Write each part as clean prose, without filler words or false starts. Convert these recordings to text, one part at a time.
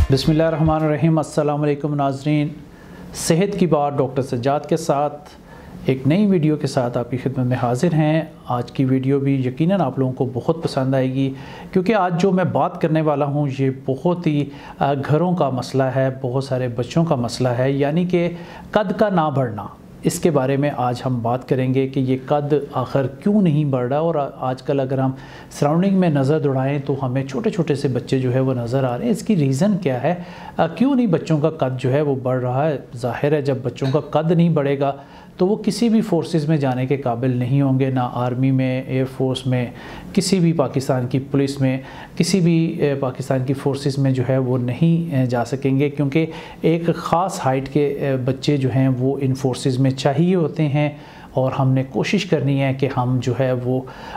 बिस्मिल्लाहिर्रहमानिर्रहीम। अस्सलाम वालेकुम नाज़रीन, सेहत की बात डॉक्टर सज्जाद के साथ एक नई वीडियो के साथ आपकी खिदमत में हाज़िर हैं। आज की वीडियो भी यकीनन आप लोगों को बहुत पसंद आएगी, क्योंकि आज जो मैं बात करने वाला हूँ ये बहुत ही घरों का मसला है, बहुत सारे बच्चों का मसला है, यानी कि कद का ना बढ़ना। इसके बारे में आज हम बात करेंगे कि ये कद आखिर क्यों नहीं बढ़ रहा। और आजकल अगर हम सराउंडिंग में नज़र दौड़ाएं तो हमें छोटे छोटे से बच्चे जो है वो नज़र आ रहे हैं। इसकी रीज़न क्या है, क्यों नहीं बच्चों का कद जो है वो बढ़ रहा है। ज़ाहिर है जब बच्चों का कद नहीं बढ़ेगा तो वो किसी भी फोर्सेस में जाने के काबिल नहीं होंगे, ना आर्मी में, एयर फोर्स में, किसी भी पाकिस्तान की पुलिस में, किसी भी पाकिस्तान की फोर्सेस में जो है वो नहीं जा सकेंगे, क्योंकि एक ख़ास हाइट के बच्चे जो हैं वो इन फोर्सेस में चाहिए होते हैं। और हमने कोशिश करनी है कि हम जो है वो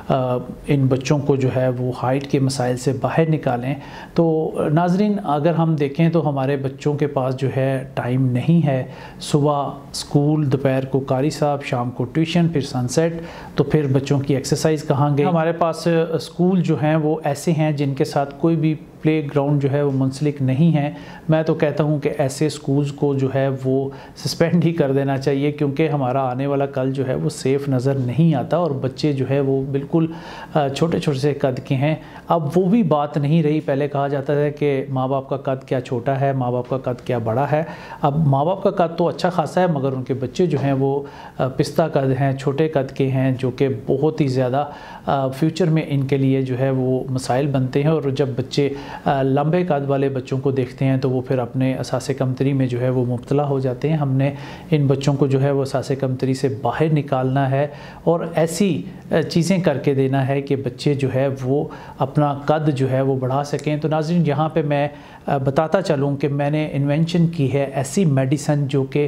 इन बच्चों को जो है वो हाइट के मसाइल से बाहर निकालें। तो नाज़रीन, अगर हम देखें तो हमारे बच्चों के पास जो है टाइम नहीं है। सुबह स्कूल, दोपहर को कारी साहब, शाम को ट्यूशन, फिर सनसेट, तो फिर बच्चों की एक्सरसाइज कहाँ गई। हमारे पास स्कूल जो हैं वो ऐसे हैं जिनके साथ कोई भी प्ले ग्राउंड जो है वो मुंसलिक नहीं है। मैं तो कहता हूँ कि ऐसे स्कूल्स को जो है वो सस्पेंड ही कर देना चाहिए, क्योंकि हमारा आने वाला कल जो है वो सेफ़ नज़र नहीं आता और बच्चे जो है वो बिल्कुल छोटे छोटे से कद के हैं। अब वो भी बात नहीं रही। पहले कहा जाता है कि माँ बाप का कद क्या छोटा है, माँ बाप का कद क्या बड़ा है। अब माँ बाप का कद तो अच्छा खासा है, मगर उनके बच्चे जो हैं वो पिस्ता कद हैं, छोटे कद के हैं, जो कि बहुत ही ज़्यादा फ्यूचर में इनके लिए जो है वो मसाइल बनते हैं। और जब बच्चे लंबे कद वाले बच्चों को देखते हैं तो वो फिर अपने असासे कमतरी में जो है वो मुब्तला हो जाते हैं। हमने इन बच्चों को जो है वो असासे कमतरी से बाहर निकालना है और ऐसी चीज़ें करके देना है कि बच्चे जो है वो अपना कद जो है वो बढ़ा सकें। तो नाज़रीन, यहाँ पे मैं बताता चलूँ कि मैंने इन्वेंशन की है ऐसी मेडिसन जो कि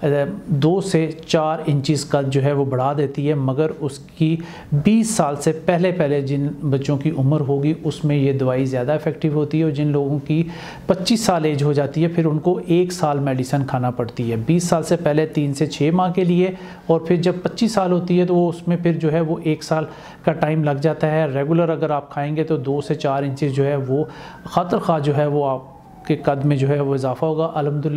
2 से 4 इंचेस कद जो है वो बढ़ा देती है, मगर उसकी 20 साल से पहले जिन बच्चों की उम्र होगी उसमें ये दवाई ज़्यादा इफ़ेक्टिव होती है। और जिन लोगों की 25 साल एज हो जाती है फिर उनको 1 साल मेडिसन खाना पड़ती है। 20 साल से पहले 3 से 6 माह के लिए, और फिर जब 25 साल होती है तो वो उसमें फिर जो है वो 1 साल का टाइम लग जाता है। रेगुलर अगर आप खाएँगे तो 2 से 4 इंचेस जो है वो ख़ातिर ख़्वाह जो है वो आपके कद में जो है वो इजाफ़ा होगा। अल्हम्दुलिल्लाह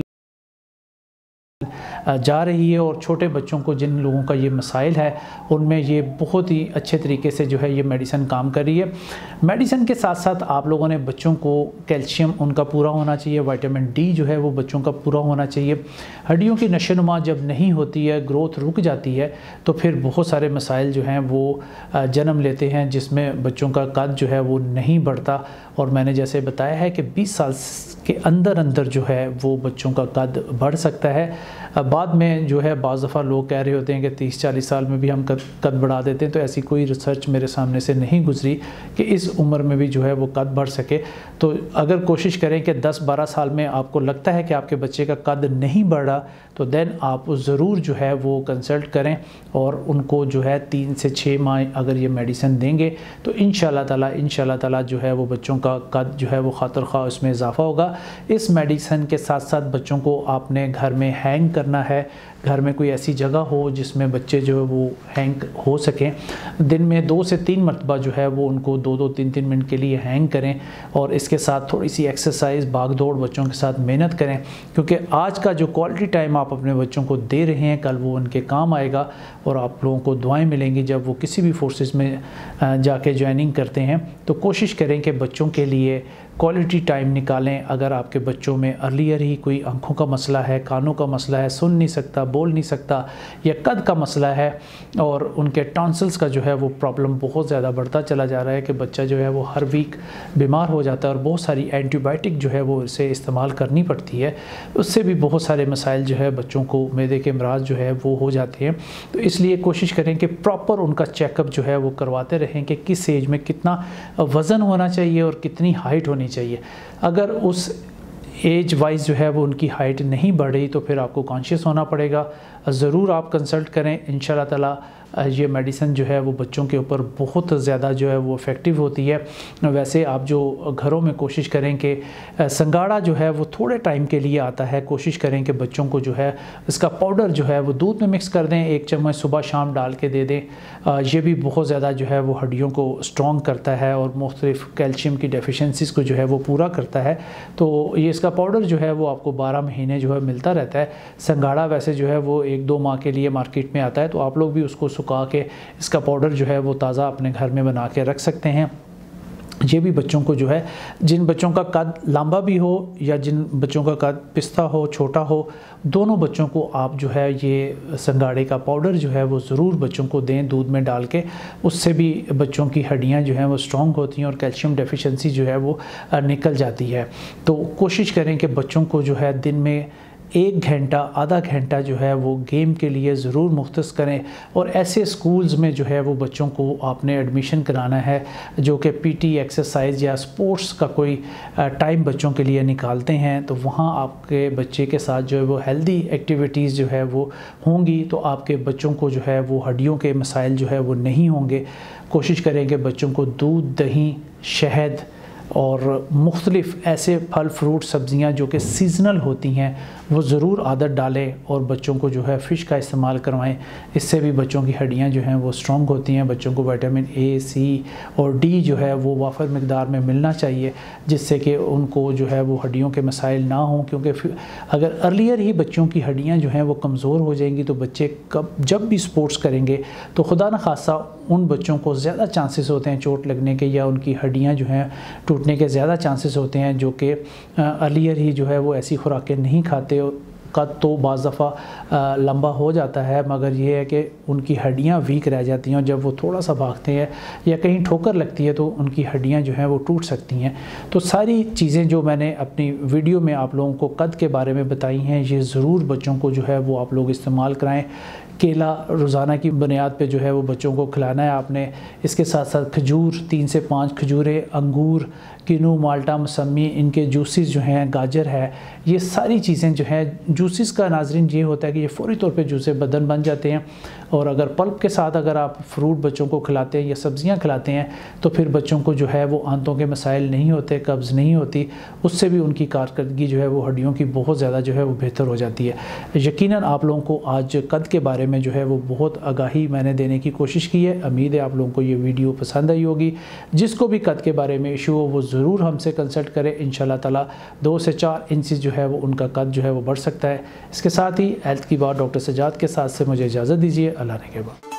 जा रही है। और छोटे बच्चों को, जिन लोगों का ये मसाइल है, उनमें ये बहुत ही अच्छे तरीके से जो है ये मेडिसिन काम कर रही है। मेडिसिन के साथ साथ आप लोगों ने बच्चों को कैल्शियम उनका पूरा होना चाहिए, विटामिन डी जो है वो बच्चों का पूरा होना चाहिए। हड्डियों की नशोनुमा जब नहीं होती है, ग्रोथ रुक जाती है, तो फिर बहुत सारे मसाइल जो हैं वो जन्म लेते हैं, जिसमें बच्चों का कद जो है वो नहीं बढ़ता। और मैंने जैसे बताया है कि 20 साल के अंदर अंदर जो है वो बच्चों का कद बढ़ सकता है। बाद में जो है बाज़ दफ़ा लोग कह रहे होते हैं कि 30-40 साल में भी हम कद बढ़ा देते हैं, तो ऐसी कोई रिसर्च मेरे सामने से नहीं गुजरी कि इस उम्र में भी जो है वो कद बढ़ सके। तो अगर कोशिश करें कि 10-12 साल में आपको लगता है कि आपके बच्चे का कद नहीं बढ़ रहा, तो देन आप ज़रूर जो है वो कंसल्ट करें और उनको जो है 3 से 6 माह अगर ये मेडिसिन देंगे तो इंशाल्लाह ताला जो है वो बच्चों का कद जो है वो ख़ातिर ख़्वाह उसमें इजाफ़ा होगा। इस मेडिसिन के साथ साथ बच्चों को आपने घर में हैंग करना है। घर में कोई ऐसी जगह हो जिसमें बच्चे जो है वो हैंग हो सकें। दिन में 2 से 3 मरतबा जो है वो उनको 2-2, 3-3 मिनट के लिए हैंग करें। और इसके साथ थोड़ी सी एक्सरसाइज, भाग दौड़ बच्चों के साथ मेहनत करें, क्योंकि आज का जो क्वालिटी टाइम आप अपने बच्चों को दे रहे हैं कल वो उनके काम आएगा। और आप लोगों को दुआएं मिलेंगी जब वो किसी भी फोर्सेस में जाके ज्वाइनिंग करते हैं। तो कोशिश करें कि बच्चों के लिए क्वालिटी टाइम निकालें। अगर आपके बच्चों में अर्लियर ही कोई आँखों का मसला है, कानों का मसला है, सुन नहीं सकता, बोल नहीं सकता, या कद का मसला है और उनके टॉन्सिल्स का जो है वो प्रॉब्लम बहुत ज़्यादा बढ़ता चला जा रहा है कि बच्चा जो है वो हर वीक बीमार हो जाता है और बहुत सारी एंटीबायोटिक जो है वो इसे इस्तेमाल करनी पड़ती है, उससे भी बहुत सारे मसाइल जो है बच्चों को मैदे के अमराज जो है वो हो जाते हैं। तो इसलिए कोशिश करें कि प्रॉपर उनका चेकअप जो है वो करवाते रहें कि किस एज में कितना वज़न होना चाहिए और कितनी हाइट होनी चाहिए। अगर उस एज वाइज जो है वो उनकी हाइट नहीं बढ़ रही तो फिर आपको कॉन्शियस होना पड़ेगा। ज़रूर आप कंसल्ट करें, इंशाल्लाह ताला ये मेडिसिन जो है वो बच्चों के ऊपर बहुत ज़्यादा जो है वो इफ़ेक्टिव होती है। वैसे आप जो घरों में कोशिश करें कि संगाड़ा जो है वो थोड़े टाइम के लिए आता है, कोशिश करें कि बच्चों को जो है इसका पाउडर जो है वो दूध में मिक्स कर दें, 1 चम्मच सुबह शाम डाल के दे दें। ये भी बहुत ज़्यादा जो है वो हड्डियों को स्ट्रॉन्ग करता है और मुख्तलिफ कैल्शियम की डेफिशिएंसीज़ को जो है वो पूरा करता है। तो ये इसका पाउडर जो है वो आपको 12 महीने जो है मिलता रहता है। संगाड़ा वैसे जो है वो 1-2 माह के लिए मार्केट में आता है, तो आप लोग भी उसको सुखा के इसका पाउडर जो है वो ताज़ा अपने घर में बना के रख सकते हैं। ये भी बच्चों को जो है, जिन बच्चों का कद लंबा भी हो या जिन बच्चों का कद पिस्ता हो, छोटा हो, दोनों बच्चों को आप जो है ये संगाड़े का पाउडर जो है वो ज़रूर बच्चों को दें दूध में डाल के। उससे भी बच्चों की हड्डियां जो हैं वो स्ट्रॉन्ग होती हैं और कैल्शियम डेफिशिएंसी जो है वो निकल जाती है। तो कोशिश करें कि बच्चों को जो है दिन में 1 घंटा, आधा घंटा जो है वो गेम के लिए ज़रूर मुख्तस करें। और ऐसे स्कूल्स में जो है वो बच्चों को आपने एडमिशन कराना है जो कि पीटी एक्सरसाइज या स्पोर्ट्स का कोई टाइम बच्चों के लिए निकालते हैं, तो वहाँ आपके बच्चे के साथ जो है वो हेल्दी एक्टिविटीज़ जो है वो होंगी, तो आपके बच्चों को जो है वो हड्डियों के मसाइल जो है वो नहीं होंगे। कोशिश करें कि बच्चों को दूध, दही, शहद और मुख्तलिफ़ ऐसे फल, फ्रूट, सब्ज़ियाँ जो कि सीज़नल होती हैं वो ज़रूर आदत डालें और बच्चों को जो है फ़िश का इस्तेमाल करवाएं। इससे भी बच्चों की हड्डियाँ जो हैं वो स्ट्रॉन्ग होती हैं। बच्चों को विटामिन ए, सी और डी जो है वो वाफर मिकदार में मिलना चाहिए, जिससे कि उनको जो है वो हड्डियों के मसाइल ना हों। क्योंकि अगर अर्लियर ही बच्चों की हड्डियाँ जो हैं वो कमज़ोर हो जाएंगी तो बच्चे जब भी स्पोर्ट्स करेंगे तो खुदा न खासा उन बच्चों को ज़्यादा चांसेस होते हैं चोट लगने के, या उनकी हड्डियाँ जो हैं टूटने के ज़्यादा चांसेस होते हैं, जो कि अर्लियर ही जो है वो ऐसी खुराकें नहीं खाते। कद तो बाज़ दफ़ा लंबा हो जाता है, मगर ये है कि उनकी हड्डियाँ वीक रह जाती हैं और जब वो थोड़ा सा भागते हैं या कहीं ठोकर लगती है तो उनकी हड्डियाँ जो हैं वो टूट सकती हैं। तो सारी चीज़ें जो मैंने अपनी वीडियो में आप लोगों को कद के बारे में बताई हैं, ये ज़रूर बच्चों को जो है वो आप लोग इस्तेमाल कराएँ। केला रोज़ाना की बुनियाद पे जो है वो बच्चों को खिलाना है आपने। इसके साथ साथ खजूर, 3 से 5 खजूरें, अंगूर, किनू, माल्टा, मौसमी, इनके जूसेस जो हैं, गाजर है, ये सारी चीज़ें जो हैं। जूसेस का नाज़रीन ये होता है कि ये फ़ौरी तौर पे जूसे बदन बन जाते हैं, और अगर पल्प के साथ अगर आप फ्रूट बच्चों को खिलाते हैं या सब्ज़ियाँ खिलाते हैं तो फिर बच्चों को जो है वो आंतों के मसाइल नहीं होते, कब्ज़ नहीं होती, उससे भी उनकी कारकर्दगी जो है वो हड्डियों की बहुत ज़्यादा जो है वो बेहतर हो जाती है। यकीनन आप लोगों को आज कद के बारे में जो है वो बहुत आगाही मैंने देने की कोशिश की है। उम्मीद है आप लोगों को ये वीडियो पसंद आई होगी। जिसको भी कद के बारे में इशू हो वो ज़रूर हमसे कंसल्ट करें। इंशाल्लाह ताला 2 से 4 इंचेस जो है वो उनका कद जो है वो बढ़ सकता है। इसके साथ ही हेल्थ की बात डॉक्टर सज्जाद के साथ से मुझे इजाज़त दीजिए। अल्लाह ने के बाद।